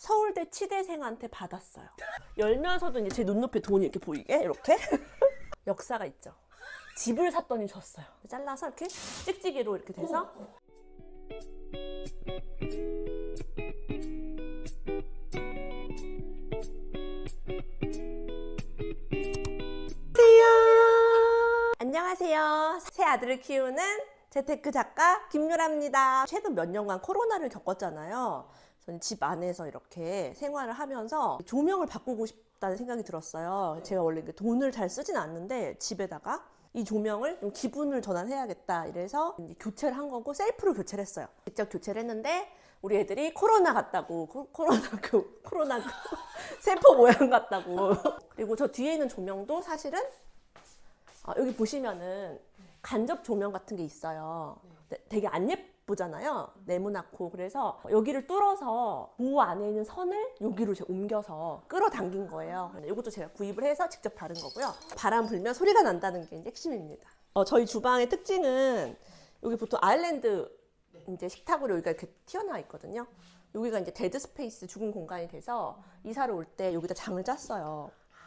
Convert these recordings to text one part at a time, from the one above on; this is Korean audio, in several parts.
서울대 치대생한테 받았어요. 열면서도 이제 제 눈높이에 돈이 이렇게 보이게 이렇게 역사가 있죠. 집을 샀더니 줬어요. 잘라서 이렇게 찍찍이로 이렇게 돼서 안녕하세요. 새 아들을 키우는 재테크 작가 김유라입니다. 최근 몇 년간 코로나를 겪었잖아요. 저는 집 안에서 이렇게 생활을 하면서 조명을 바꾸고 싶다는 생각이 들었어요. 제가 원래 돈을 잘 쓰진 않는데 집에다가 이 조명을 좀 기분을 전환해야겠다 이래서 이제 교체를 한 거고, 셀프로 교체를 했어요. 직접 교체를 했는데 우리 애들이 코로나 같다고, 코로나 세포 모양 같다고. 그리고 저 뒤에 있는 조명도 사실은 여기 보시면은 간접 조명 같은 게 있어요. 되게 안 예쁘잖아요. 네모나고. 그래서 여기를 뚫어서 그 안에 있는 선을 여기로 제가 옮겨서 끌어당긴 거예요. 이것도 제가 구입을 해서 직접 다른 거고요. 바람 불면 소리가 난다는 게 이제 핵심입니다. 저희 주방의 특징은 여기 보통 아일랜드 이제 식탁으로 여기가 이렇게 튀어나와 있거든요. 여기가 이제 데드 스페이스, 죽은 공간이 돼서 이사를 올 때 여기다 장을 짰어요.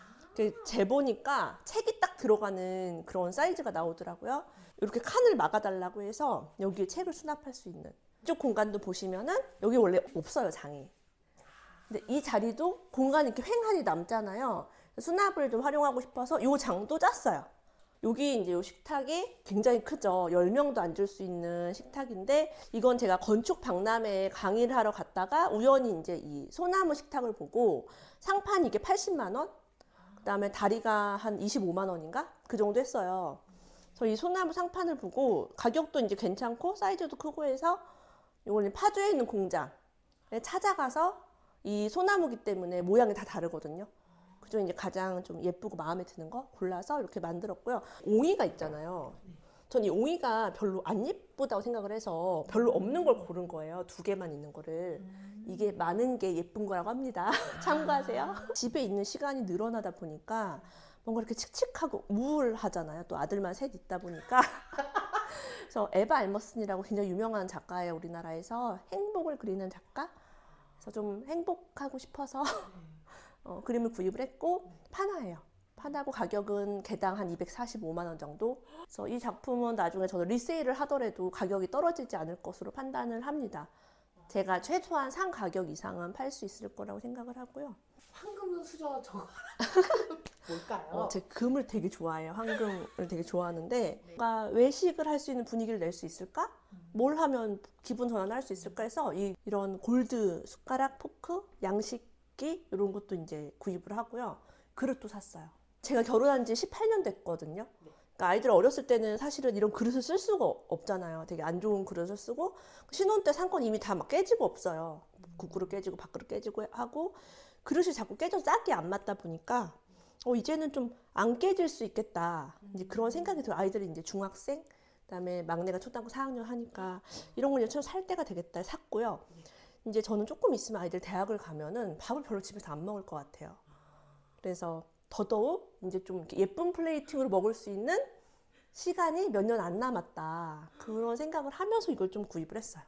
재보니까 책이 딱 들어가는 그런 사이즈가 나오더라고요. 이렇게 칸을 막아달라고 해서 여기에 책을 수납할 수 있는, 이쪽 공간도 보시면은 여기 원래 없어요, 장이. 근데 이 자리도 공간이 이렇게 횡하니 남잖아요. 수납을 좀 활용하고 싶어서 이 장도 짰어요. 여기 이제 이 식탁이 굉장히 크죠. 10명도 앉을 수 있는 식탁인데, 이건 제가 건축 박람회에 강의를 하러 갔다가 우연히 이제 이 소나무 식탁을 보고 상판이 이게 80만 원? 그다음에 다리가 한 25만 원인가? 그 정도 했어요. 그래서 이 소나무 상판을 보고 가격도 이제 괜찮고 사이즈도 크고 해서 이거는 파주에 있는 공장에 찾아가서, 이 소나무기 때문에 모양이 다 다르거든요. 그중 이제 가장 좀 예쁘고 마음에 드는 거 골라서 이렇게 만들었고요. 옹이가 있잖아요. 전 이 옹이가 별로 안 예쁘다고 생각을 해서 별로 없는 걸 고른 거예요. 2개만 있는 거를. 이게 많은 게 예쁜 거라고 합니다. 참고하세요. 집에 있는 시간이 늘어나다 보니까 뭔가 이렇게 칙칙하고 우울하잖아요. 또 아들만 셋 있다 보니까. 그래서 에바 알머슨이라고 굉장히 유명한 작가예요. 우리나라에서 행복을 그리는 작가. 그래서 좀 행복하고 싶어서 그림을 구입을 했고, 판화예요. 판하고 가격은 개당 한 245만 원 정도. 그래서 이 작품은 나중에 저도 리세일을 하더라도 가격이 떨어지지 않을 것으로 판단을 합니다. 제가 최소한 상 가격 이상은 팔 수 있을 거라고 생각을 하고요. 황금 수저 저거 뭘까요? 제 금을 되게 좋아해요. 황금을 되게 좋아하는데 뭔가 외식을 할 수 있는 분위기를 낼 수 있을까? 뭘 하면 기분 전환할 수 있을까 해서 이런 골드 숟가락, 포크, 양식기 이런 것도 이제 구입을 하고요. 그릇도 샀어요. 제가 결혼한 지 18년 됐거든요. 그러니까 아이들 어렸을 때는 사실은 이런 그릇을 쓸 수가 없잖아요. 되게 안 좋은 그릇을 쓰고, 신혼 때 산 건 이미 다 막 깨지고 없어요. 국그릇 깨지고 밥그릇 깨지고 하고, 그릇이 자꾸 깨져서 짝이 안 맞다 보니까 이제는 좀 안 깨질 수 있겠다. 이제 그런 생각이 들어요. 아이들이 이제 중학생, 그다음에 막내가 초등학교 4학년 하니까 이런 걸 이제 살 때가 되겠다 샀고요. 이제 저는 조금 있으면 아이들 대학을 가면은 밥을 별로 집에서 안 먹을 것 같아요. 그래서 더더욱 이제 좀 이렇게 예쁜 플레이팅으로 먹을 수 있는 시간이 몇 년 안 남았다. 그런 생각을 하면서 이걸 좀 구입을 했어요.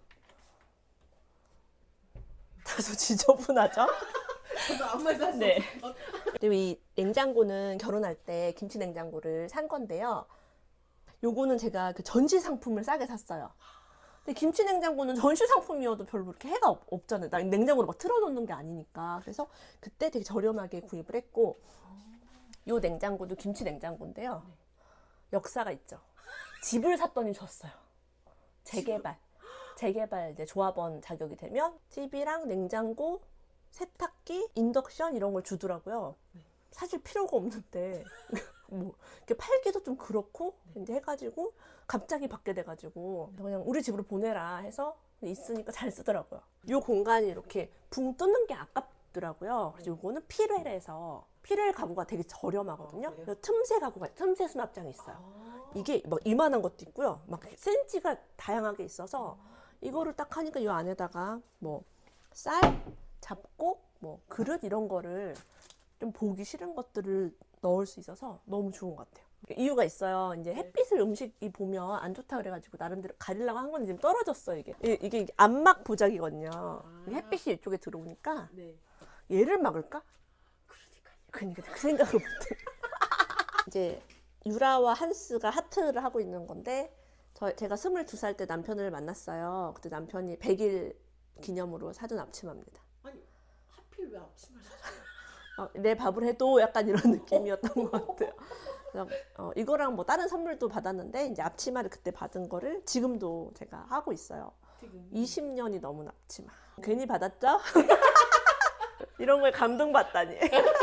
다소 지저분하죠? 저도 아무 말도 안 네. 그리고 이 냉장고는 결혼할 때 김치 냉장고를 산 건데요. 요거는 제가 그 전시 상품을 싸게 샀어요. 근데 김치 냉장고는 전시 상품이어도 별로 이렇게 해가 없잖아요. 나 냉장고로 막 틀어놓는 게 아니니까. 그래서 그때 되게 저렴하게 구입을 했고, 요 냉장고도 김치 냉장고인데요. 역사가 있죠. 집을 샀더니 줬어요. 재개발 이제 조합원 자격이 되면 TV랑 냉장고, 세탁기, 인덕션 이런 걸 주더라고요. 사실 필요가 없는데 뭐 이렇게 팔기도 좀 그렇고 이제 해가지고 갑자기 받게 돼가지고 그냥 우리 집으로 보내라 해서 있으니까 잘 쓰더라고요. 이 공간이 이렇게 붕 뜯는 게 아깝더라고요. 그래서 이거는 피렐에서, 피렐 가구가 되게 저렴하거든요. 그래서 틈새 가구가, 틈새 수납장이 있어요. 이게 막 이만한 것도 있고요. 막 센치가 다양하게 있어서 이거를 딱 하니까 이 안에다가 뭐 쌀, 잡곡, 뭐 그릇 이런 거를 좀 보기 싫은 것들을 넣을 수 있어서 너무 좋은 것 같아요. 이유가 있어요. 이제 햇빛을 음식이 보면 안 좋다 그래가지고 나름대로 가리려고 한 건데 지금 떨어졌어 이게. 이게 안막 보자기거든요. 햇빛이 이쪽에 들어오니까 네. 얘를 막을까? 그러니까요. 그러니까 그 생각을 못해. 이제 유라와 한스가 하트를 하고 있는 건데 제가 22살 때 남편을 만났어요. 그때 남편이 100일 기념으로 사준 앞치마입니다. 아니 하필 왜 앞치마를 사셨어요? 내 밥을 해도 약간 이런 느낌이었던 것 같아요. 그래서, 이거랑 뭐 다른 선물도 받았는데 이제 앞치마를 그때 받은 거를 지금도 제가 하고 있어요. 지금 20년이 넘은 앞치마. 괜히 받았죠? 이런 거에 감동받다니.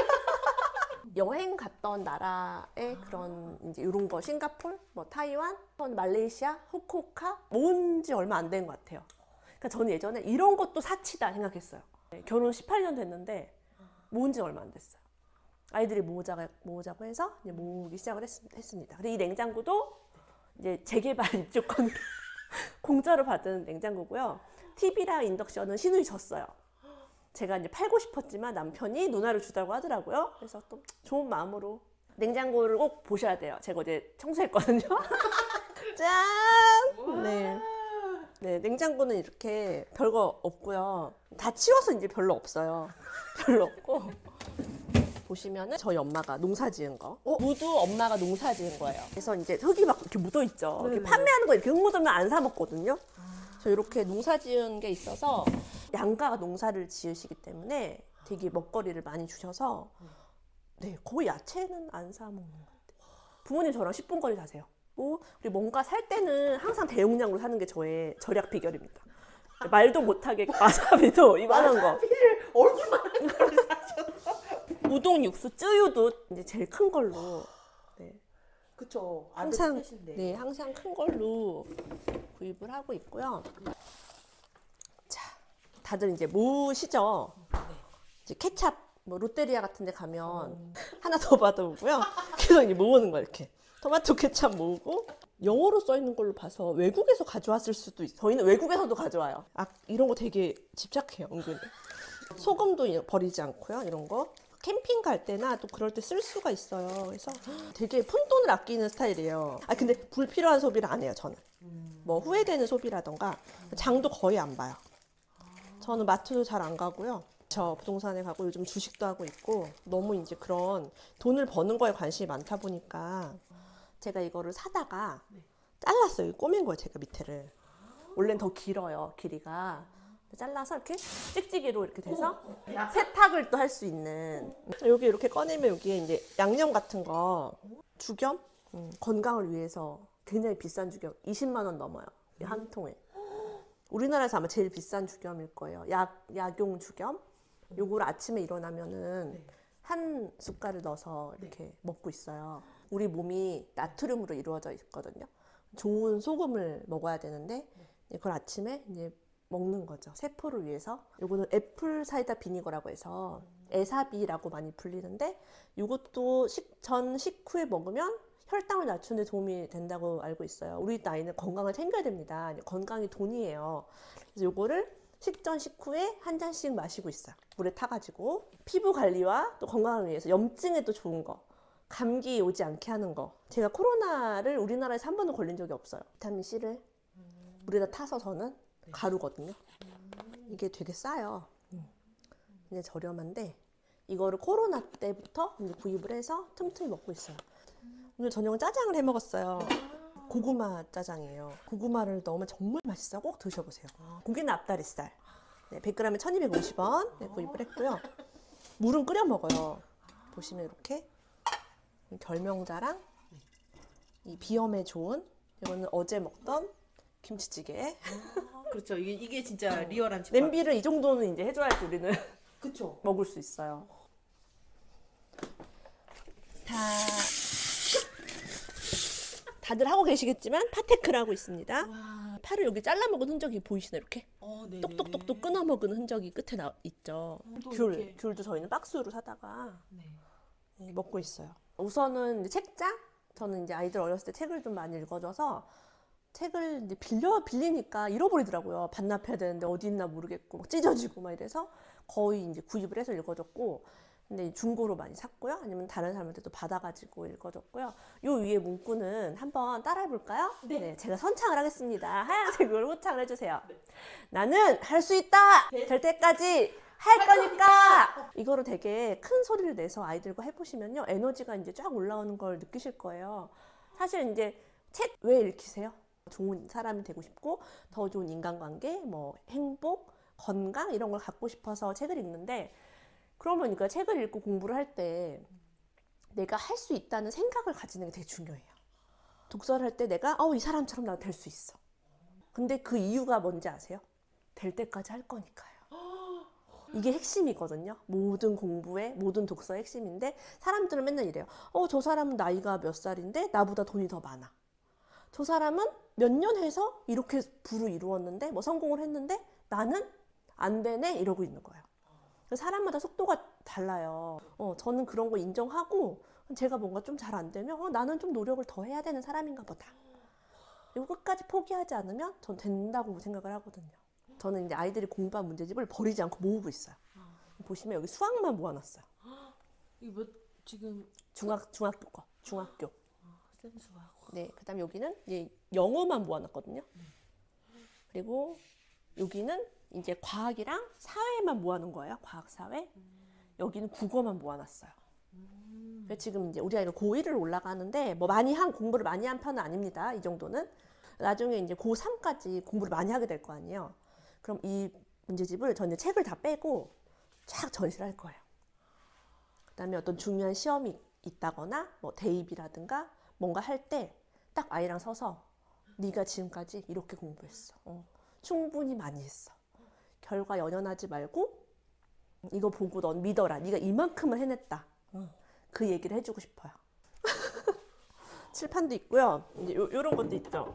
여행 갔던 나라의 그런 이제 이런 거 싱가폴, 뭐 타이완, 말레이시아, 후쿠오카 모은 지 얼마 안 된 것 같아요. 그러니까 저는 예전에 이런 것도 사치다 생각했어요. 결혼 18년 됐는데 모은 지 얼마 안 됐어요. 아이들이 모으자고 해서 이제 모으기 시작을 했습니다. 그리고 이 냉장고도 이제 재개발 입주권으로 공짜로 받은 냉장고고요. TV랑 인덕션은 시누이 줬어요. 제가 이제 팔고 싶었지만 남편이 누나를 주다고 하더라고요. 그래서 또 좋은 마음으로 냉장고를 꼭 보셔야 돼요. 제가 어제 청소했거든요. 짠! 네. 네, 냉장고는 이렇게 별거 없고요. 다 치워서 이제 별로 없어요. 별로 없고. 보시면은 저희 엄마가 농사 지은 거. 무도 엄마가 농사 지은 거예요. 그래서 이제 흙이 막 이렇게 묻어 있죠. 이렇게 판매하는 거 이렇게 흙 묻으면 안 사 먹거든요. 저 이렇게 농사 지은 게 있어서 양가가 농사를 지으시기 때문에 되게 먹거리를 많이 주셔서 네, 거의 야채는 안 사 먹는 것 같아요. 부모님 저랑 10분 거리 사세요. 그리고 뭔가 살 때는 항상 대용량으로 사는 게 저의 절약 비결입니다. 말도 못하게 와사비도 이만한 거. 와사비를 얼굴만한 걸 사셨어? 우동 육수 쯔유도 이제 제일 큰 걸로. 네. 그쵸. 항상 네, 항상 큰 걸로 구입을 하고 있고요. 자, 다들 이제 모으시죠. 이제 케찹, 뭐 롯데리아 같은 데 가면 하나 더 받아오고요. 그래서 이제 모으는 거 이렇게. 토마토 케찹 모으고 영어로 써 있는 걸로 봐서 외국에서 가져왔을 수도 있어요. 저희는 외국에서도 가져와요. 이런 거 되게 집착해요, 은근히. 소금도 버리지 않고요, 이런 거. 캠핑 갈 때나 또 그럴 때 쓸 수가 있어요. 그래서 되게 푼돈을 아끼는 스타일이에요. 근데 불필요한 소비를 안 해요, 저는. 뭐 후회되는 소비라던가 장도 거의 안 봐요. 저는 마트도 잘 안 가고요. 저 부동산에 가고 요즘 주식도 하고 있고 너무 이제 그런 돈을 버는 거에 관심이 많다 보니까 제가 이거를 사다가 잘랐어요. 꾸민 거예요, 제가 밑에를. 원래는 더 길어요, 길이가. 잘라서 이렇게 찍찍이로 이렇게 돼서 세탁을 또 할 수 있는. 여기 이렇게 꺼내면 여기에 이제 양념 같은 거, 죽염? 건강을 위해서 굉장히 비싼 죽염. 20만 원 넘어요, 한 통에. 우리나라에서 아마 제일 비싼 죽염일 거예요. 약용 죽염. 요거를 아침에 일어나면은 한 숟갈을 넣어서 이렇게 먹고 있어요. 우리 몸이 나트륨으로 이루어져 있거든요. 좋은 소금을 먹어야 되는데 그걸 아침에 이제 먹는 거죠. 세포를 위해서. 요거는 애플 사이다 비니거라고 해서 에사비라고 많이 불리는데 요것도 전 식후에 먹으면 혈당을 낮추는 데 도움이 된다고 알고 있어요. 우리 나이는 건강을 챙겨야 됩니다. 건강이 돈이에요. 그래서 요거를 식전 식후에 한 잔씩 마시고 있어요. 물에 타가지고. 피부 관리와 또 건강을 위해서 염증에도 좋은 거. 감기 오지 않게 하는 거. 제가 코로나를 우리나라에서 한 번도 걸린 적이 없어요. 비타민C를 물에다 타서 저는 가루거든요. 이게 되게 싸요. 이제 저렴한데 이거를 코로나 때부터 이제 구입을 해서 틈틈이 먹고 있어요. 오늘 저녁은 짜장을 해 먹었어요. 고구마 짜장이에요. 고구마를 넣으면 정말 맛있어요. 꼭 드셔보세요. 고기는 앞다리살. 네, 100g에 1250원 네, 구입을 했고요. 물은 끓여 먹어요. 보시면 이렇게 결명자랑 이 비염에 좋은, 이거는 어제 먹던 김치찌개. 그렇죠. 이게 진짜 리얼한 집밥. 냄비를 이 정도는 이제 해줘야지 우리는 그쵸. 먹을 수 있어요. 다들 하고 계시겠지만 파테크를 하고 있습니다. 와. 파를 여기 잘라 먹은 흔적이 보이시나요? 이렇게 네. 똑똑똑똑 끊어 먹은 흔적이 끝에 있죠. 귤도 저희는 박스로 사다가 네, 먹고 있어요. 우선은 이제 책장. 저는 이제 아이들 어렸을 때 책을 좀 많이 읽어줘서 책을 이제 빌리니까 잃어버리더라고요. 반납해야 되는데 어디 있나 모르겠고 막 찢어지고 막 이래서 거의 이제 구입을 해서 읽어줬고, 근데 중고로 많이 샀고요. 아니면 다른 사람한테도 받아가지고 읽어줬고요. 요 위에 문구는 한번 따라해볼까요? 네. 제가 선창을 하겠습니다. 하얀색으로 호창을 해주세요. 나는 할 수 있다! 될 때까지 할 거니까! 이거를 되게 큰 소리를 내서 아이들과 해보시면요. 에너지가 이제 쫙 올라오는 걸 느끼실 거예요. 사실 이제 책 왜 읽히세요? 좋은 사람이 되고 싶고, 더 좋은 인간관계, 뭐 행복, 건강 이런 걸 갖고 싶어서 책을 읽는데, 그러면 그러니까 책을 읽고 공부를 할 때 내가 할 수 있다는 생각을 가지는 게 되게 중요해요. 독서를 할 때 내가 이 사람처럼 나도 될 수 있어. 근데 그 이유가 뭔지 아세요? 될 때까지 할 거니까요. 이게 핵심이거든요. 모든 공부의, 모든 독서의 핵심인데, 사람들은 맨날 이래요. 저 사람은 나이가 몇 살인데 나보다 돈이 더 많아. 저 사람은 몇 년 해서 이렇게 부를 이루었는데, 뭐 성공을 했는데 나는 안 되네 이러고 있는 거예요. 사람마다 속도가 달라요. 저는 그런 거 인정하고, 제가 뭔가 좀 잘 안 되면 나는 좀 노력을 더 해야 되는 사람인가 보다. 그리고 끝까지 포기하지 않으면 전 된다고 생각을 하거든요. 저는 이제 아이들이 공부한 문제집을 버리지 않고 모으고 있어요. 보시면 여기 수학만 모아놨어요. 이거 지금 중학교 거, 중학교. 센수하고. 네, 그다음 여기는 이제 영어만 모아놨거든요. 그리고 여기는 이제 과학이랑 사회만 모아놓은 거예요. 과학, 사회. 여기는 국어만 모아놨어요. 그래서 지금 이제 우리 아이가 고1을 올라가는데 뭐 공부를 많이 한 편은 아닙니다. 이 정도는. 나중에 이제 고3까지 공부를 많이 하게 될 거 아니에요. 그럼 이 문제집을 저는 책을 다 빼고 쫙 전시를 할 거예요. 그다음에 어떤 중요한 시험이 있다거나 뭐 대입이라든가 뭔가 할 때 딱 아이랑 서서 네가 지금까지 이렇게 공부했어. 충분히 많이 했어. 결과 연연하지 말고 이거 보고 넌 믿어라. 네가 이만큼을 해냈다. 그 얘기를 해주고 싶어요. 칠판도 있고요. 이제 요런 것도 있죠.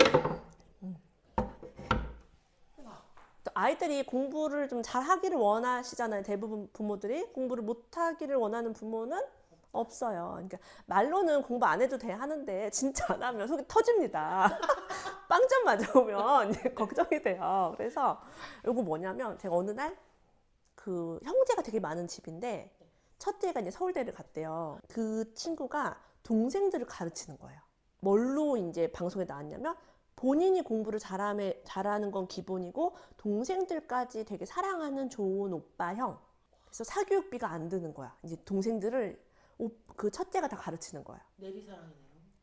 아이들이 공부를 좀 잘하기를 원하시잖아요. 대부분 부모들이. 공부를 못하기를 원하는 부모는 없어요. 그러니까 말로는 공부 안 해도 돼 하는데 진짜 안 하면 속이 터집니다. 빵점 맞아오면 이제 걱정이 돼요. 그래서 이거 뭐냐면 제가 어느 날 그 형제가 되게 많은 집인데 첫째가 이제 서울대를 갔대요. 그 친구가 동생들을 가르치는 거예요. 뭘로 이제 방송에 나왔냐면 본인이 공부를 잘하는 건 기본이고 동생들까지 되게 사랑하는 좋은 오빠 형. 그래서 사교육비가 안 드는 거야. 이제 동생들을 그 첫째가 다 가르치는 거예요. 내리사랑이네요.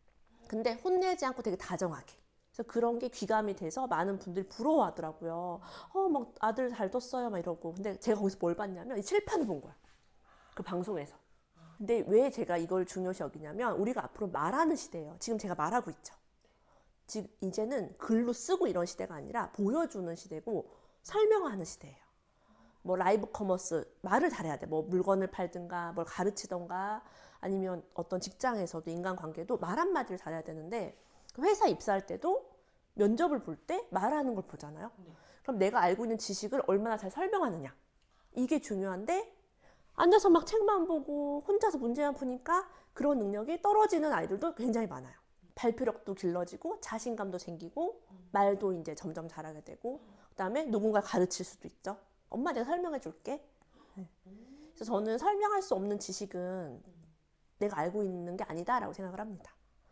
근데 혼내지 않고 되게 다정하게. 그래서 그런 게 귀감이 돼서 많은 분들이 부러워하더라고요. 막 아들 잘 뒀어요 막 이러고. 근데 제가 거기서 뭘 봤냐면 이 칠판을 본 거야. 그 방송에서. 근데 왜 제가 이걸 중요시 여기냐면 우리가 앞으로 말하는 시대예요. 지금 제가 말하고 있죠. 지금 이제는 글로 쓰고 이런 시대가 아니라 보여주는 시대고 설명하는 시대예요. 뭐 라이브 커머스 말을 잘해야 돼. 뭐 물건을 팔든가 뭘 가르치던가 아니면 어떤 직장에서도 인간관계도 말 한마디를 잘해야 되는데 회사 입사할 때도 면접을 볼 때 말하는 걸 보잖아요. 그럼 내가 알고 있는 지식을 얼마나 잘 설명하느냐. 이게 중요한데 앉아서 막 책만 보고 혼자서 문제만 푸니까 그런 능력이 떨어지는 아이들도 굉장히 많아요. 발표력도 길러지고 자신감도 생기고 말도 이제 점점 잘하게 되고 그다음에 누군가 가르칠 수도 있죠. 엄마 내가 설명해 줄게. 그래서 저는 설명할 수 없는 지식은 내가 알고 있는 게 아니다라고 생각을 합니다.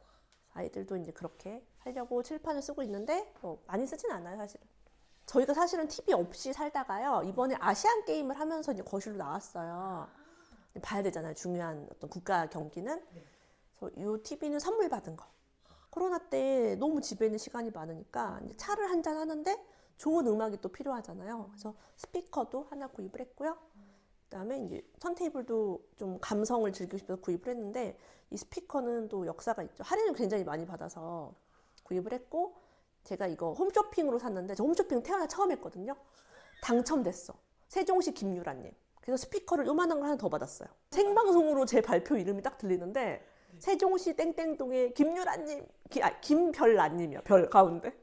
아이들도 이제 그렇게 하려고 칠판을 쓰고 있는데 많이 쓰진 않아요 사실은. 저희가 사실은 TV 없이 살다가요 이번에 아시안 게임을 하면서 이제 거실로 나왔어요. 봐야 되잖아요 중요한 어떤 국가 경기는. 그래서 이 TV는 선물 받은 거. 코로나 때 너무 집에 있는 시간이 많으니까 이제 차를 한잔 하는데 좋은 음악이 또 필요하잖아요. 그래서 스피커도 하나 구입을 했고요. 그다음에 이제 턴테이블도 좀 감성을 즐기고 싶어서 구입을 했는데 이 스피커는 또 역사가 있죠. 할인을 굉장히 많이 받아서 구입을 했고 제가 이거 홈쇼핑으로 샀는데 저 홈쇼핑 태어나 처음 했거든요. 당첨됐어. 세종시 김유라님. 그래서 스피커를 요만한 걸 하나 더 받았어요. 생방송으로 제 발표 이름이 딱 들리는데 세종시 땡땡동의 김유라님, 김별라님이요. 별 가운데.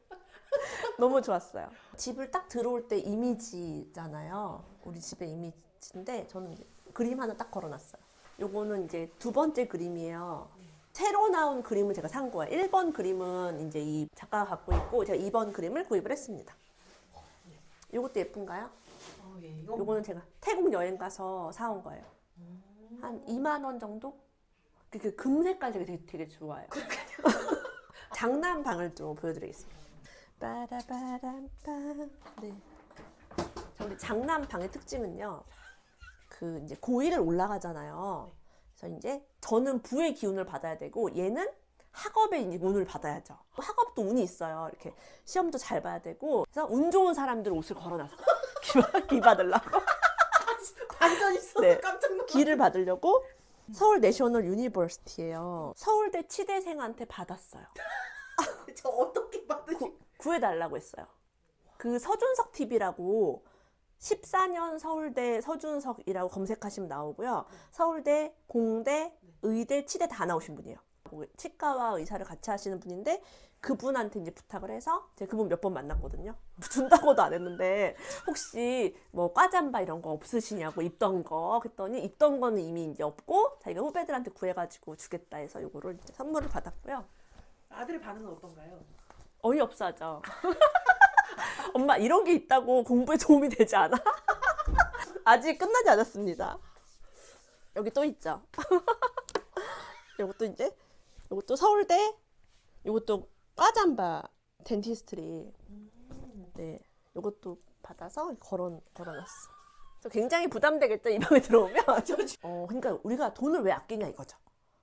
너무 좋았어요. 집을 딱 들어올 때 이미지잖아요. 우리 집의 이미지인데 저는 이제 그림 하나 딱 걸어놨어요. 요거는 이제 두 번째 그림이에요. 새로 나온 그림을 제가 산 거예요. 1번 그림은 이제 이 작가가 갖고 있고 제가 2번 그림을 구입을 했습니다. 요것도 예쁜가요? 예, 요거는 제가 태국 여행 가서 사온 거예요. 한 2만 원 정도? 그 금색깔 되게 좋아요. 장난 방을 좀 보여드리겠습니다. 빠라바람빰. 네. 자, 우리 장난 방의 특징은요. 그 이제 고1을 올라가잖아요. 그래서 이제 저는 부의 기운을 받아야 되고 얘는 학업의 이제 운을 받아야죠. 학업도 운이 있어요. 이렇게 시험도 잘 봐야 되고. 그래서 운 좋은 사람들 옷을 걸어놨어. 기 받으려고. 반전 있어서 네. 깜짝 놀랐어. 기를 받으려고 서울 내셔널 유니버시티예요. 서울대 치대생한테 받았어요. 저 어떻게 받으시? 구해달라고 했어요. 그 서준석 TV라고 14년 서울대 서준석이라고 검색하시면 나오고요. 서울대, 공대, 의대, 치대 다 나오신 분이에요. 치과와 의사를 같이 하시는 분인데 그분한테 이제 부탁을 해서 제가 그분 몇 번 만났거든요. 준다고도 안 했는데 혹시 뭐 과잠바 이런 거 없으시냐고 입던 거 그랬더니 입던 거는 이미 이제 없고 자기가 후배들한테 구해가지고 주겠다 해서 요거를 이제 선물을 받았고요. 아들의 반응은 어떤가요? 어이없어 하죠. 엄마 이런 게 있다고 공부에 도움이 되지 않아? 아직 끝나지 않았습니다. 여기 또 있죠. 요것도 이제 요것도 서울대 요것도 과잠바 덴티스트리. 네, 요것도 받아서 걸어놨어. 굉장히 부담되겠죠 이 방에 들어오면. 그러니까 우리가 돈을 왜 아끼냐 이거죠.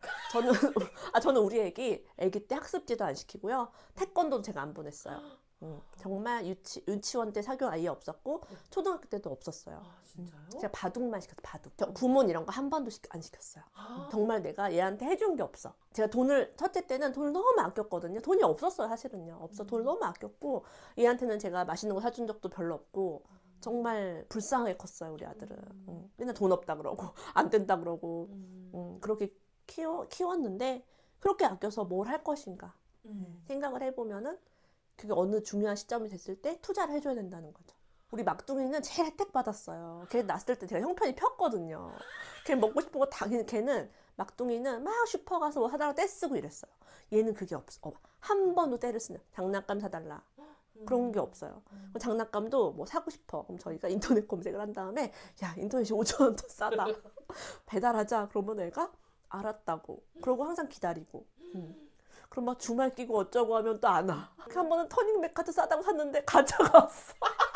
저는 우리 애기 때 학습지도 안 시키고요. 태권도도 제가 안 보냈어요. 정말 유치원 때 사교 아예 없었고 초등학교 때도 없었어요. 아 진짜요? 제가 바둑만 시켰어. 바둑. 구몬 이런 거 한 번도 안 시켰어요. 정말 내가 얘한테 해준 게 없어. 제가 첫째 때는 돈을 너무 아꼈거든요. 돈이 없었어요 사실은요. 돈을 너무 아꼈고 얘한테는 제가 맛있는 거 사준 적도 별로 없고 정말 불쌍하게 컸어요 우리 아들은. 맨날 돈 없다 그러고 안 된다 그러고 그렇게 키웠는데 그렇게 아껴서 뭘 할 것인가 생각을 해보면은 그게 어느 중요한 시점이 됐을 때 투자를 해줘야 된다는 거죠. 우리 막둥이는 제일 혜택 받았어요. 걔 낳았을 때 제가 형편이 폈거든요. 걔 먹고 싶은 거 다, 걔는 막둥이는 막 슈퍼 가서 뭐 사다가 떼 쓰고 이랬어요. 얘는 그게 없어. 한 번도 떼를 쓰는 장난감 사달라. 그런 게 없어요. 장난감도 뭐 사고 싶어. 그럼 저희가 인터넷 검색을 한 다음에 야 인터넷이 5,000원 더 싸다. 배달하자. 그러면 애가 알았다고. 그러고 항상 기다리고. 그럼 막 주말 끼고 어쩌고 하면 또 안 와. 한 번은 터닝 맥카트 싸다고 샀는데 가져갔어.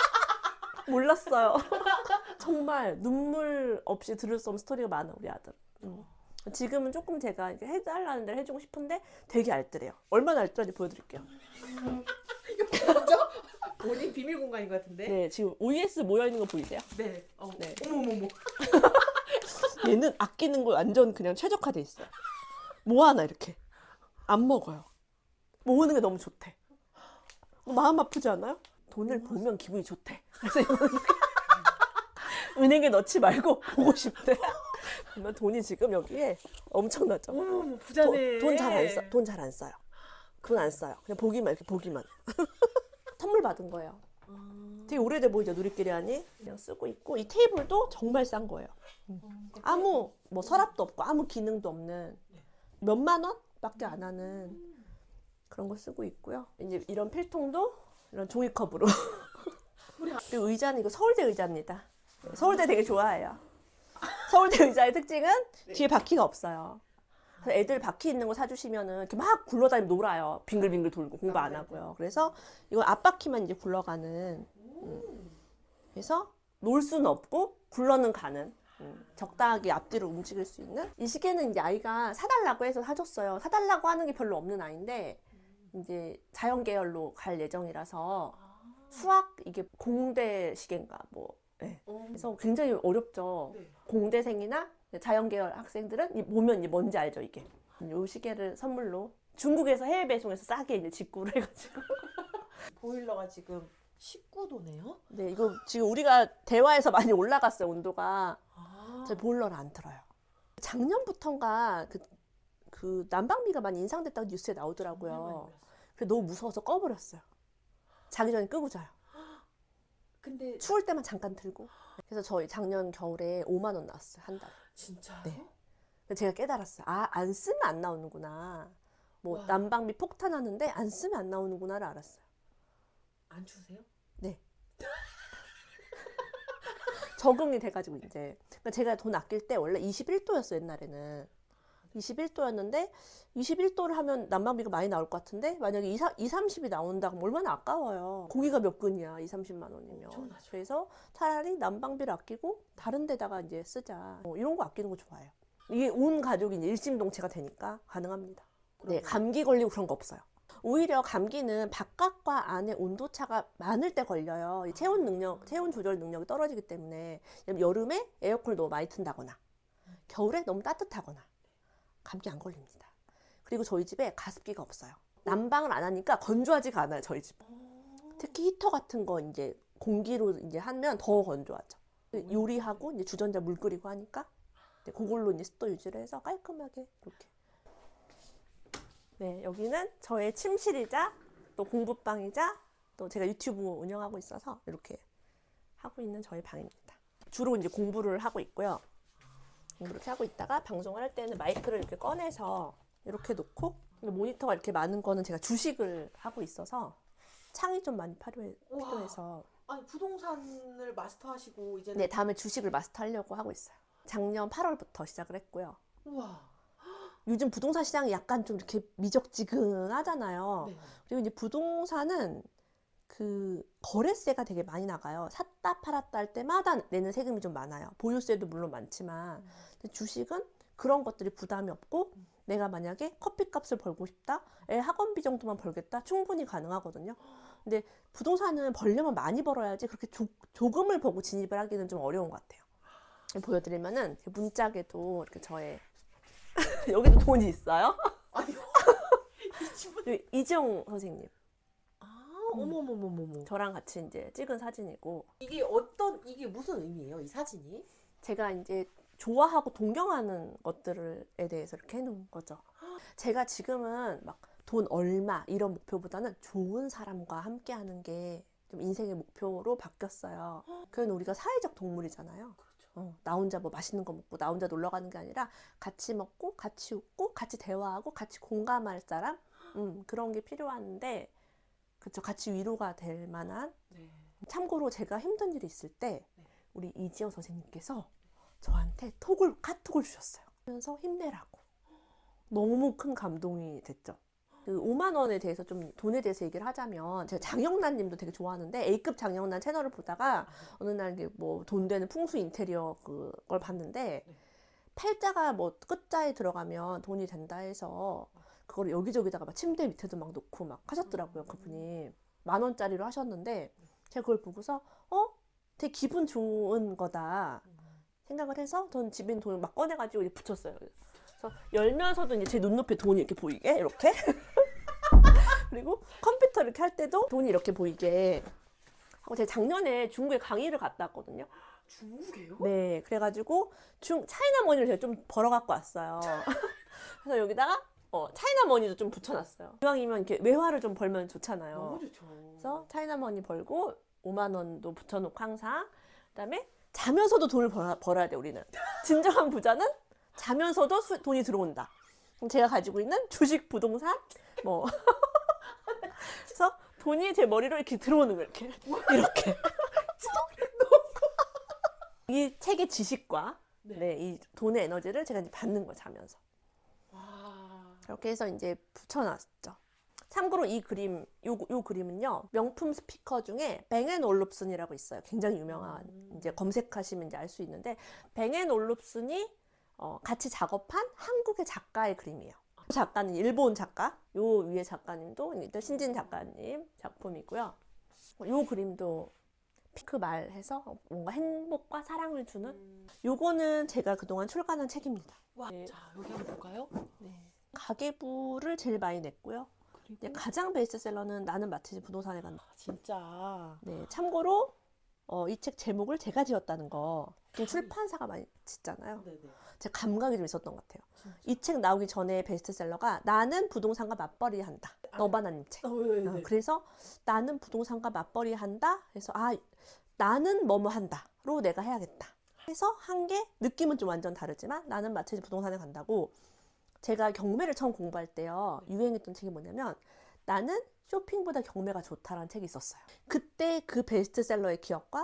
몰랐어요. 정말 눈물 없이 들을 수 없는 스토리가 많아 우리 아들. 지금은 조금 제가 이제 해달라는 데를 해주고 싶은데 되게 알뜰해요. 얼마나 알뜰한지 보여드릴게요. 이거 뭐죠? 본인 비밀 공간인 것 같은데? 네, 지금 OS 모여있는 거 보이세요? 네. 네. 어머머머. 얘는 아끼는 거 완전 그냥 최적화돼 있어요. 뭐 하나 이렇게 안 먹어요. 모으는 게 너무 좋대. 마음 아프지 않아요? 돈을 보면 기분이 좋대. 그래서 이거는 은행에 넣지 말고 보고 싶대. 그러면 돈이 지금 여기에 엄청나죠. 어머머머 부자네. 돈 잘 안 써. 돈 잘 안 써요. 돈 안 써요. 그냥 보기만 이렇게 보기만. 선물 받은 거예요. 되게 오래돼 보이죠 누리끼리 하니? 그냥 쓰고 있고 이 테이블도 정말 싼 거예요. 아무 뭐 서랍도 없고 아무 기능도 없는 몇만 원밖에 안 하는 그런 거 쓰고 있고요. 이제 이런 필통도 이런 종이컵으로. 그리고 의자는 이거 서울대 의자입니다. 서울대 되게 좋아해요. 서울대 의자의 특징은 뒤에 바퀴가 없어요. 그래서 애들 바퀴 있는 거 사주시면은 이렇게 막 굴러다니면 놀아요. 빙글빙글 돌고 공부 안 하고요. 그래서 이건 앞바퀴만 이제 굴러가는. 그래서 놀 수는 없고 굴러는 가는. 적당하게 앞뒤로 움직일 수 있는. 이 시계는 이제 아이가 사달라고 해서 사줬어요. 사달라고 하는 게 별로 없는 아이인데 이제 자연 계열로 갈 예정이라서 수학 이게 공대 시계인가 뭐. 네. 그래서 굉장히 어렵죠. 네. 공대생이나 자연 계열 학생들은 보면 이제 뭔지 알죠 이게. 이 시계를 선물로 중국에서 해외 배송해서 싸게 이제 직구를 해가지고. 보일러가 지금 19도네요? 네, 이거 지금 우리가 대화에서 많이 올라갔어요 온도가. 아. 저희 보일러를 안 틀어요. 작년부터인가 그 난방비가 많이 인상됐다고 뉴스에 나오더라고요. 그래서 너무 무서워서 꺼버렸어요. 자기 전에 끄고 자요. 근데 추울 때만 잠깐 틀고. 그래서 저희 작년 겨울에 5만 원 나왔어요 한 달에. 진짜요? 네. 그래서 제가 깨달았어요. 안 쓰면 안 나오는구나. 뭐 와. 난방비 폭탄하는데 안 쓰면 안 나오는구나를 알았어요. 안 추세요? 네. 적응이 돼가지고 이제 그러니까 제가 돈 아낄 때 원래 21도였어 옛날에는 21도였는데 21도를 하면 난방비가 많이 나올 것 같은데 만약에 2, 30이 나온다 그럼 얼마나 아까워요. 고기가 몇 근이야 2, 30만 원이면. 엄청나죠. 그래서 차라리 난방비를 아끼고 다른 데다가 이제 쓰자. 이런 거 아끼는 거 좋아해요. 이게 온 가족이 이제 일심동체가 되니까 가능합니다. 네, 감기 걸리고 그런 거 없어요. 오히려 감기는 바깥과 안의 온도차가 많을 때 걸려요. 이 체온 조절 능력이 떨어지기 때문에 여름에 에어컨을 너무 많이 튼다거나 겨울에 너무 따뜻하거나 감기 안 걸립니다. 그리고 저희 집에 가습기가 없어요. 난방을 안 하니까 건조하지가 않아요, 저희 집. 특히 히터 같은 거 이제 공기로 이제 하면 더 건조하죠. 요리하고 이제 주전자 물 끓이고 하니까 그걸로 이제 습도 유지를 해서 깔끔하게 이렇게. 네, 여기는 저의 침실이자 또 공부방이자 또 제가 유튜브 운영하고 있어서 이렇게 하고 있는 저의 방입니다. 주로 이제 공부를 하고 있고요. 이렇게 하고 있다가 방송을 할 때는 마이크를 이렇게 꺼내서 이렇게 놓고 모니터가 이렇게 많은 거는 제가 주식을 하고 있어서 창이 좀 많이 필요해서 아니 부동산을 마스터하시고 이제는 네, 다음에 주식을 마스터하려고 하고 있어요. 작년 8월부터 시작을 했고요. 우와. 요즘 부동산 시장이 약간 좀 이렇게 미적지근하잖아요. 네. 그리고 이제 부동산은 그 거래세가 되게 많이 나가요. 샀다 팔았다 할 때마다 내는 세금이 좀 많아요. 보유세도 물론 많지만 근데 주식은 그런 것들이 부담이 없고 내가 만약에 커피값을 벌고 싶다, 애 학원비 정도만 벌겠다, 충분히 가능하거든요. 근데 부동산은 벌려면 많이 벌어야지 그렇게 조금을 보고 진입을 하기는 좀 어려운 것 같아요. 보여드리면은 문짝에도 이렇게 저의 여기도 돈이 있어요. 아니 이 집은 여기 이지영 선생님 어머머머머머. 저랑 같이 이제 찍은 사진이고 이게 무슨 의미예요? 이 사진이? 제가 이제 좋아하고 동경하는 것들에 대해서 이렇게 해놓은 거죠. 제가 지금은 막 돈 얼마 이런 목표보다는 좋은 사람과 함께 하는 게 좀 인생의 목표로 바뀌었어요. 그건 우리가 사회적 동물이잖아요. 나 혼자 뭐 맛있는 거 먹고 나 혼자 놀러 가는 게 아니라 같이 먹고 같이 웃고 같이 대화하고 같이 공감할 사람 그런 게 필요한데 그쵸, 같이 위로가 될 만한. 네. 참고로 제가 힘든 일이 있을 때 네. 우리 이지영 선생님께서 저한테 카톡을 주셨어요. 그러면서 힘내라고. 너무 큰 감동이 됐죠. 그 5만 원에 대해서 좀 돈에 대해서 얘기를 하자면 제가 장영란 님도 되게 좋아하는데 A급 장영란 채널을 보다가 어느 날 뭐 돈 되는 풍수 인테리어 그걸 봤는데 팔자가 뭐 끝자에 들어가면 돈이 된다 해서 그걸 여기저기다가 막 침대 밑에도 막 놓고 막 하셨더라고요. 그분이 10,000원짜리로 하셨는데 제가 그걸 보고서 되게 기분 좋은 거다 생각을 해서 전 집에 있는 돈을 막 꺼내가지고 이렇게 붙였어요. 그래서 열면서도 이제 제 눈높이에 돈이 이렇게 보이게 이렇게 그리고 컴퓨터 이렇게 할 때도 돈이 이렇게 보이게 하고 제가 작년에 중국에 강의를 갔다 왔거든요. 중국이에요? 네, 그래가지고 차이나 머니를 제가 좀 벌어 갖고 왔어요. 그래서 여기다가 차이나 머니도 좀 붙여놨어요. 이왕이면 이렇게 외화를 좀 벌면 좋잖아요. 너무 좋죠. 그래서 차이나 머니 벌고 5만 원도 붙여놓고 항상. 그다음에 자면서도 돈을 벌어야 돼 우리는. 진정한 부자는 자면서도 돈이 들어온다. 제가 가지고 있는 주식, 부동산, 뭐 그래서 돈이 제 머리로 이렇게 들어오는 거예요. 이렇게. 이 책의 지식과 이 돈의 에너지를 제가 이제 받는 거예요, 자면서. 와. 이렇게 해서 이제 붙여놨죠. 참고로 이 그림, 요 그림은요, 명품 스피커 중에 뱅앤올룹슨이라고 있어요. 굉장히 유명한, 이제 검색하시면 이제 알 수 있는데, 뱅앤올룹슨이 같이 작업한 한국의 작가의 그림이에요. 작가는 일본 작가, 요 위에 작가님도 일단 신진 작가님 작품이고요. 요 그림도 피크 말해서 뭔가 행복과 사랑을 주는. 요거는 제가 그동안 출간한 책입니다. 와. 네. 자, 여기 한번 볼까요? 네. 가계부를 제일 많이 냈고요. 이제 가장 베스트셀러는 나는 마치지 부동산에 간다. 진짜. 네, 참고로 이 책 제목을 제가 지었다는 거. 지금 출판사가 많이 짓잖아요. 네네. 제가 감각이 좀 있었던 것 같아요. 이 책 나오기 전에 베스트셀러가 나는 부동산과 맞벌이 한다. 너바나님 책. 네. 그래서 나는 부동산과 맞벌이 한다. 그래서 나는 뭐뭐 한다로 내가 해야겠다. 해서 한 게 느낌은 좀 완전 다르지만 나는 마치지 부동산에 간다고. 제가 경매를 처음 공부할 때요, 유행했던 책이 뭐냐면 나는 쇼핑보다 경매가 좋다라는 책이 있었어요. 그때 그 베스트셀러의 기억과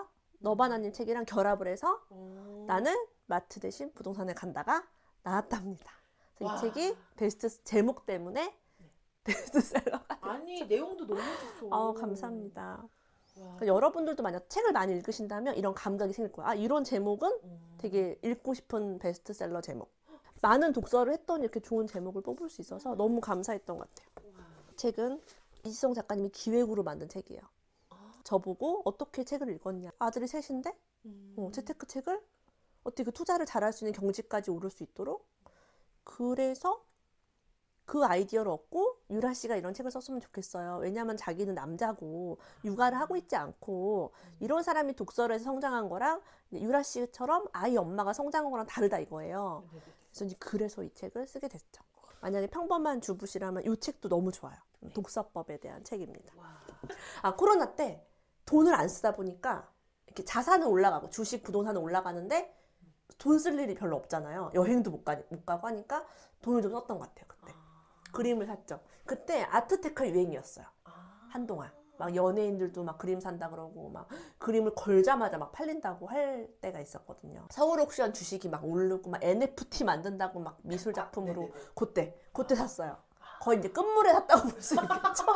너바나님 책이랑 결합을 해서 오. 나는 마트 대신 부동산에 간다가 나왔답니다. 그래서 와. 이 책이 베스트 제목 때문에 네. 베스트셀러가 아니 내용도 너무 좋죠. 감사합니다. 와. 그러니까 여러분들도 만약 책을 많이 읽으신다면 이런 감각이 생길 거야. 아, 이런 제목은 되게 읽고 싶은 베스트셀러 제목. 많은 독서를 했더니 이렇게 좋은 제목을 뽑을 수 있어서 너무 감사했던 것 같아요. 와. 책은 이지성 작가님이 기획으로 만든 책이에요. 저보고 어떻게 책을 읽었냐. 아들이 셋인데 재테크 책을 어떻게 그 투자를 잘할 수 있는 경지까지 오를 수 있도록. 그래서 그 아이디어를 얻고 유라 씨가 이런 책을 썼으면 좋겠어요. 왜냐하면 자기는 남자고 육아를 하고 있지 않고 이런 사람이 독서를 해서 성장한 거랑 유라 씨처럼 아이 엄마가 성장한 거랑 다르다 이거예요. 그래서 이 책을 쓰게 됐죠. 만약에 평범한 주부시라면 이 책도 너무 좋아요. 독서법에 대한 책입니다. 와. 코로나 때 돈을 안 쓰다 보니까 이렇게 자산은 올라가고 주식, 부동산은 올라가는데 돈 쓸 일이 별로 없잖아요. 여행도 못 가고 하니까 돈을 좀 썼던 것 같아요. 그때 그림을 샀죠. 그때 아트테크가 유행이었어요. 한동안 막 연예인들도 막 그림 산다 그러고 막 그림을 걸자마자 막 팔린다고 할 때가 있었거든요. 서울 옥션 주식이 막 오르고 막 NFT 만든다고 막 미술 작품으로 그때 샀어요. 거의 이제 끝물에 샀다고 볼 수 있겠죠.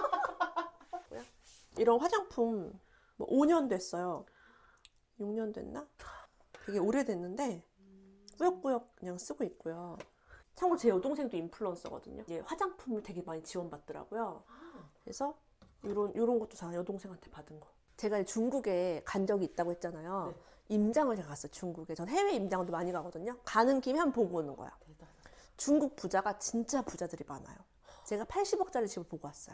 이런 화장품 뭐 5년 됐어요. 6년 됐나? 되게 오래됐는데 꾸역꾸역 그냥 쓰고 있고요. 참고로 제 여동생도 인플루언서거든요. 이제 화장품을 되게 많이 지원받더라고요. 그래서 이런 것도 다 여동생한테 받은 거. 제가 중국에 간 적이 있다고 했잖아요. 네. 임장을 제가 갔어요. 중국에. 전 해외 임장도 많이 가거든요. 가는 김에 한번 보고 오는 거야. 대단하다. 중국 부자가 진짜 부자들이 많아요. 제가 80억짜리 집을 보고 왔어요.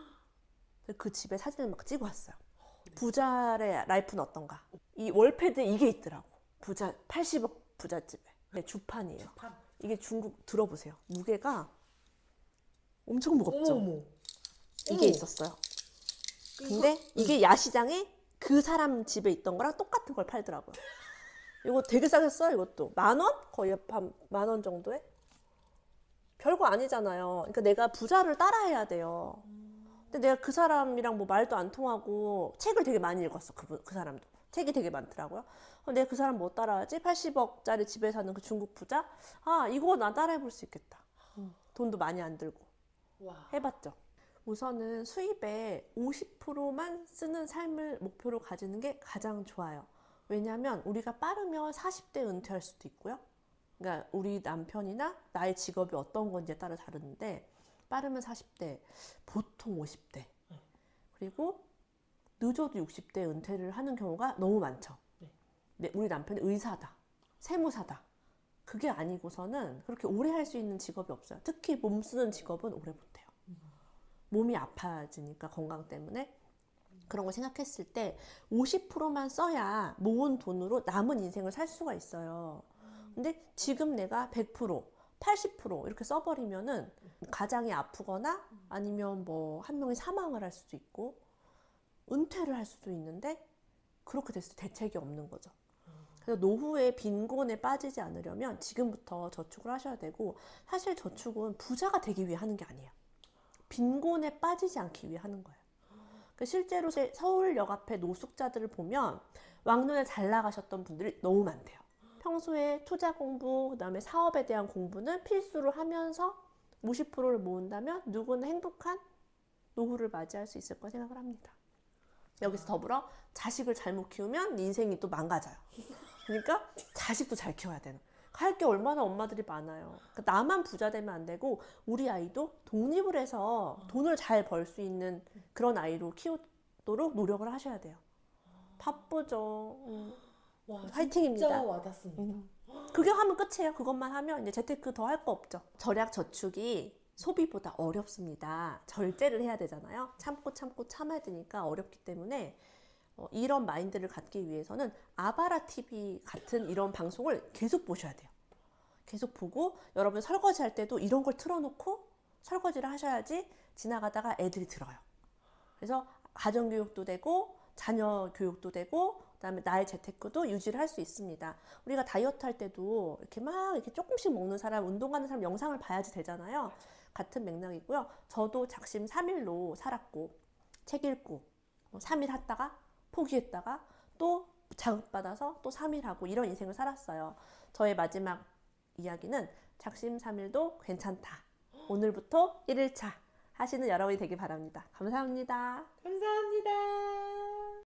그 집에 사진을 막 찍어 왔어요. 부자의 라이프는 어떤가? 이 월패드에 이게 있더라고. 80억 부잣집에. 네, 주판이에요. 이게 중국 들어보세요. 무게가 엄청 무겁죠? 어머. 이게 있었어요. 근데 이게 야시장에 그 사람 집에 있던 거랑 똑같은 걸 팔더라고요. 이거 되게 싸게 써요. 이것도 10,000원? 거의 한 10,000원 정도에? 별거 아니잖아요. 그러니까 내가 부자를 따라해야 돼요. 근데 내가 그 사람이랑 뭐 말도 안 통하고 책을 되게 많이 읽었어. 그 사람도. 책이 되게 많더라고요. 내가 그 사람 뭐 따라하지? 80억짜리 집에 사는 그 중국 부자? 이거 나 따라해볼 수 있겠다. 돈도 많이 안 들고. 와. 해봤죠. 우선은 수입의 50%만 쓰는 삶을 목표로 가지는 게 가장 좋아요. 왜냐하면 우리가 빠르면 40대 은퇴할 수도 있고요. 그러니까 우리 남편이나 나의 직업이 어떤 건지에 따라 다르는데 빠르면 40대, 보통 50대. 그리고 늦어도 60대 은퇴를 하는 경우가 너무 많죠. 네, 우리 남편이 의사다, 세무사다. 그게 아니고서는 그렇게 오래 할 수 있는 직업이 없어요. 특히 몸 쓰는 직업은 오래 못해요. 몸이 아파지니까 건강 때문에. 그런 걸 생각했을 때 50%만 써야 모은 돈으로 남은 인생을 살 수가 있어요. 근데 지금 내가 100%, 80% 이렇게 써버리면은 가장이 아프거나 아니면 뭐 한 명이 사망을 할 수도 있고 은퇴를 할 수도 있는데 그렇게 됐을 때 대책이 없는 거죠. 그래서 노후에 빈곤에 빠지지 않으려면 지금부터 저축을 하셔야 되고, 사실 저축은 부자가 되기 위해 하는 게 아니에요. 빈곤에 빠지지 않기 위해 하는 거예요. 실제로 서울역 앞에 노숙자들을 보면 왕년에 잘 나가셨던 분들이 너무 많대요. 평소에 투자 공부, 그다음에 사업에 대한 공부는 필수로 하면서 50%를 모은다면 누구나 행복한 노후를 맞이할 수 있을 거라 생각을 합니다. 여기서 더불어 자식을 잘못 키우면 인생이 또 망가져요. 그러니까 자식도 잘 키워야 되는. 할 게 얼마나 엄마들이 많아요. 그러니까 나만 부자 되면 안 되고 우리 아이도 독립을 해서 돈을 잘 벌 수 있는 그런 아이로 키우도록 노력을 하셔야 돼요. 바쁘죠. 와, 화이팅입니다. 진짜 와닿습니다. 그게 하면 끝이에요. 그것만 하면 이제 재테크 더 할 거 없죠. 절약 저축이 소비보다 어렵습니다. 절제를 해야 되잖아요. 참고 참아야 되니까 어렵기 때문에 이런 마인드를 갖기 위해서는 아바라 TV 같은 이런 방송을 계속 보셔야 돼요. 계속 보고 여러분 설거지 할 때도 이런 걸 틀어놓고 설거지를 하셔야지 지나가다가 애들이 들어요. 그래서 가정교육도 되고 자녀 교육도 되고 그다음에 나의 재테크도 유지를 할 수 있습니다. 우리가 다이어트 할 때도 이렇게 막 이렇게 조금씩 먹는 사람, 운동하는 사람 영상을 봐야지 되잖아요. 같은 맥락이고요. 저도 작심 3일로 살았고 책 읽고 3일 했다가 포기했다가 또 자극받아서 또 3일 하고 이런 인생을 살았어요. 저의 마지막 이야기는 작심삼일도 괜찮다. 오늘부터 1일차 하시는 여러분이 되길 바랍니다. 감사합니다. 감사합니다.